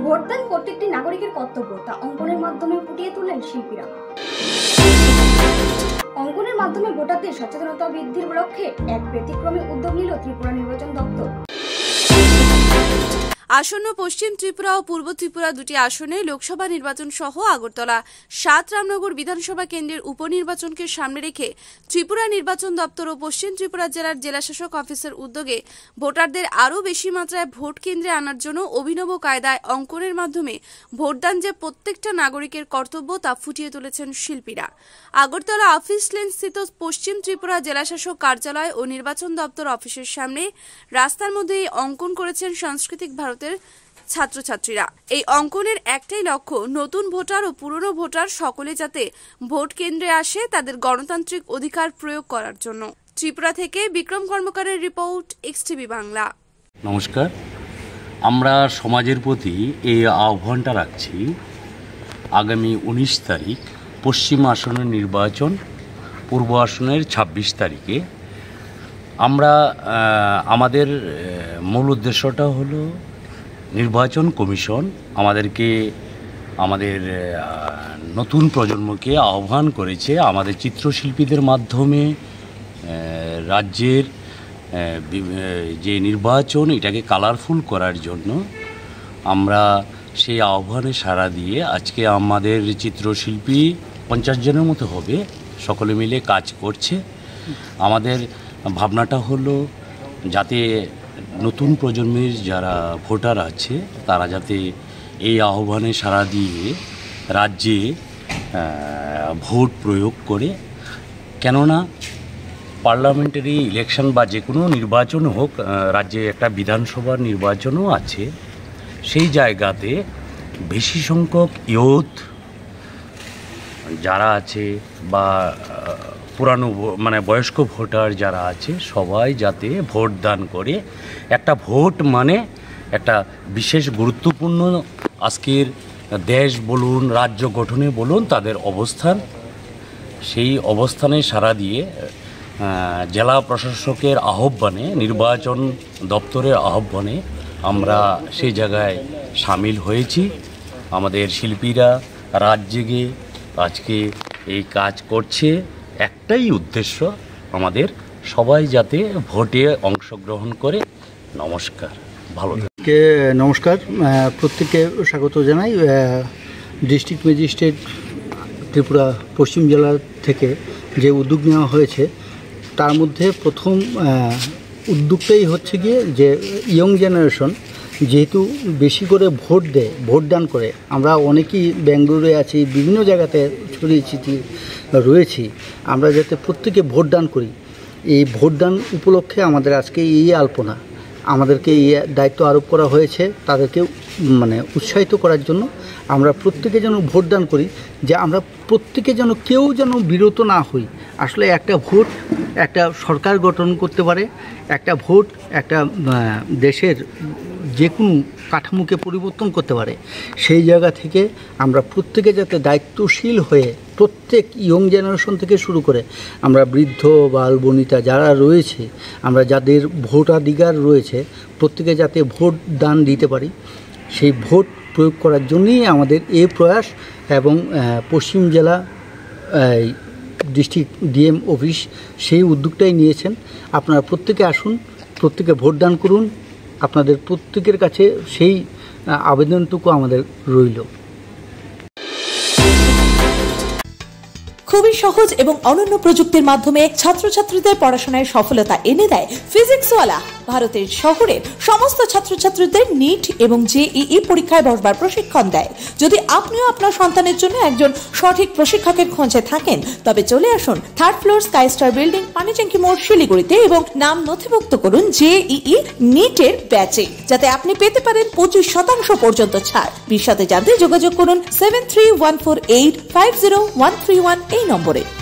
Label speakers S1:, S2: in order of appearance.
S1: ভোটদান প্রত্যেকটি নাগরিকের কর্তব্য, তা অঙ্কনের মাধ্যমে ফুটিয়ে তুললেন শিল্পীরা। অঙ্কনের মাধ্যমে ভোটারদের সচেতনতা বৃদ্ধির লক্ষ্যে এক ব্যতিক্রমী উদ্যোগ নিল ত্রিপুরা নির্বাচন দপ্তর।
S2: আসন্ন পশ্চিম ত্রিপুরা ও পূর্ব ত্রিপুরা দুটি আসনে লোকসভা নির্বাচন সহ আগরতলা ৭ রামনগর বিধানসভা কেন্দ্রের উপনির্বাচনকে সামনে রেখে ত্রিপুরা নির্বাচন দপ্তর ও পশ্চিম ত্রিপুরা জেলার জেলাশাসক অফিসের উদ্যোগে ভোটারদের আরও বেশি মাত্রায় ভোট কেন্দ্রে আনার জন্য অভিনব কায়দায় অঙ্কনের মাধ্যমে ভোটদান যে প্রত্যেকটা নাগরিকের কর্তব্য তা ফুটিয়ে তুলেছেন শিল্পীরা। আগরতলা অফিস লেন স্থিত পশ্চিম ত্রিপুরা জেলাশাসক কার্যালয় ও নির্বাচন দপ্তর অফিসের সামনে রাস্তার মধ্যে এই অঙ্কন করেছেন সাংস্কৃতিক ভারতের ছাত্রছাত্রীরা। এই অঙ্কনের একটাই লক্ষ্য, নতুন ভোটার ও পুরনো ভোটার সকলে যাতে ভোট কেন্দ্রে আসে তাদের গণতান্ত্রিক অধিকার প্রয়োগ করার জন্য। ত্রিপুরা থেকে বিক্রম কর্মকারের রিপোর্ট, XTV বাংলা।
S3: নমস্কার, আমরা সমাজের প্রতি এই আহ্বানটা রাখছি। আগামী 19 তারিখ পশ্চিম আসনের নির্বাচন, পূর্ব আসনের 26 তারিখে আমরা আমাদের মূল উদ্দেশ্যটা হলো নির্বাচন কমিশন আমাদের নতুন প্রজন্মকে আহ্বান করেছে আমাদের চিত্রশিল্পীদের মাধ্যমে রাজ্যের যে নির্বাচন এটাকে কালারফুল করার জন্য। আমরা সেই আহ্বানে সাড়া দিয়ে আজকে আমাদের চিত্রশিল্পী 50 জনের মতো হবে, সকলে মিলে কাজ করছে। আমাদের ভাবনাটা হলো যাতে নতুন প্রজন্মের যারা ভোটার আছে তারা যাতে এই আহ্বানে সাড়া দিয়ে রাজ্যে ভোট প্রয়োগ করে, কেননা পার্লামেন্টারি ইলেকশন বা যে কোনো নির্বাচন হোক, রাজ্যে একটা বিধানসভার নির্বাচনও আছে, সেই জায়গাতে বেশি সংখ্যক ইয়ুথ যারা আছে বা পুরানো বয়স্ক ভোটার যারা আছে সবাই যাতে ভোট দান করে। একটা ভোট মানে একটা বিশেষ গুরুত্বপূর্ণ আজকের দেশ বলুন, রাজ্য গঠনে বলুন, তাদের অবস্থান। সেই অবস্থানে সাড়া দিয়ে জেলা প্রশাসকের আহ্বানে, নির্বাচন দপ্তরের আহ্বানে আমরা সেই জায়গায় সামিল হয়েছি। আমাদের শিল্পীরা রাত জেগে আজকে এই কাজ করছে। একটাই উদ্দেশ্য, আমাদের সবাই যাতে ভোটে অংশগ্রহণ করে। নমস্কার, ভালো
S4: নমস্কার, প্রত্যেককে স্বাগত জানাই। ডিস্ট্রিক্ট ম্যাজিস্ট্রেট ত্রিপুরা পশ্চিম জেলা থেকে যে উদ্যোগ নেওয়া হয়েছে তার মধ্যে প্রথম উদ্যোগটাই হচ্ছে গিয়ে যে ইয়ং জেনারেশন যেহেতু বেশি করে ভোট দেয়, ভোটদান করে, আমরা অনেকেই ব্যাঙ্গালোরে আছি, বিভিন্ন জায়গাতে ছড়িয়ে ছিটিয়ে রয়েছি, আমরা যাতে প্রত্যেকে ভোটদান করি। এই ভোটদান উপলক্ষে আমাদের আজকে এই আলপনা, আমাদেরকে এই দায়িত্ব আরোপ করা হয়েছে তাদেরকে উৎসাহিত করার জন্য। আমরা প্রত্যেকে যেন ভোটদান করি, যে আমরা প্রত্যেকে যেন কেউ যেন বিরত না হই। আসলে একটা ভোট একটা সরকার গঠন করতে পারে, একটা ভোট একটা দেশের যে কোনো কাঠামোকে পরিবর্তন করতে পারে। সেই জায়গা থেকে আমরা প্রত্যেকে যাতে দায়িত্বশীল হয়ে, প্রত্যেক ইয়ং জেনারেশন থেকে শুরু করে আমরা বৃদ্ধ বাল বনিতা যারা রয়েছে, আমরা যাদের ভোটাধিকার রয়েছে, প্রত্যেকে যাতে ভোট দান দিতে পারি, সেই ভোট প্রয়োগ করার জন্যই আমাদের এই প্রয়াস। এবং পশ্চিম জেলা ডিস্ট্রিক্ট ডিএম অফিস সেই উদ্যোগটাই নিয়েছেন। আপনারা প্রত্যেকে আসুন, প্রত্যেকে ভোটদান করুন। আপনাদের প্রত্যেকের কাছে সেই আবেদনটুকু আমাদের রইল।
S5: খুবই সহজ এবং অনন্য প্রযুক্তির মাধ্যমে ছাত্রছাত্রীদের পড়াশোনায় সফলতা এনে দেয় ফিজিক্সওয়ালা। ভারতের শহরের সমস্ত ছাত্রছাত্রীদের নিট এবং জেইই পরীক্ষায় বসবার প্রশিক্ষণ দেয়। যদি আপনিও আপনার সন্তানের জন্য একজন সঠিক প্রশিক্ষকের খোঁজে থাকেন, তবে চলে আসুন 3rd floor sky star building, Panitanki মোড়, শিলিগুড়িতে, এবং নাম নথিভুক্ত করুন জেইই নিটের ব্যাচে, যাতে আপনি পেতে পারেন 25% পর্যন্ত ছাড়। বিশদে জানতে যোগাযোগ করুন 7314850131 এই নম্বরে।